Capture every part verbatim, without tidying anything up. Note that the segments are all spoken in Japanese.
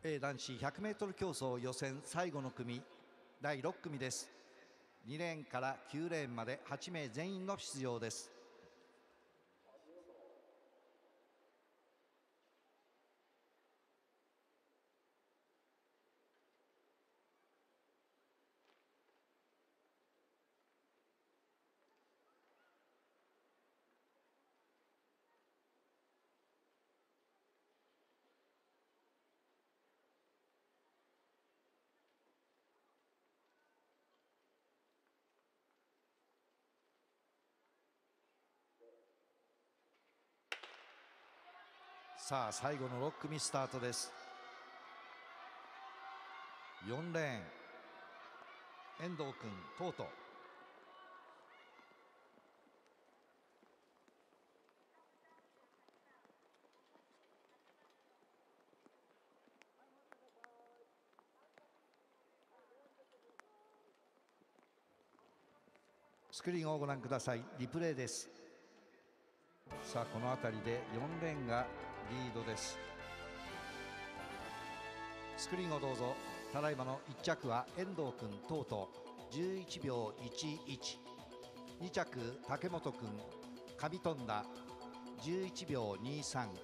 えー男子 ひゃくメートル 競争予選最後の組だいろっ組です。にレーンからきゅうレーンまではち名全員の出場です。さあ最後のろっ組スタートです。よんレーン遠藤君トート。スクリーンをご覧ください。リプレイです。さあこの辺りでよんレーンがリードです。スクリーンをどうぞ。ただいまのいっ着は遠藤君トートじゅういちびょういちいち、に着竹本君上富田じゅういちびょうにさん、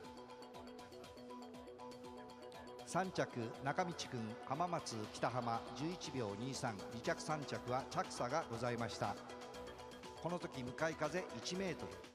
さん着中道君浜松北浜じゅういちびょうにさん、に着さん着は着差がございました。この時向かい風いちメートル。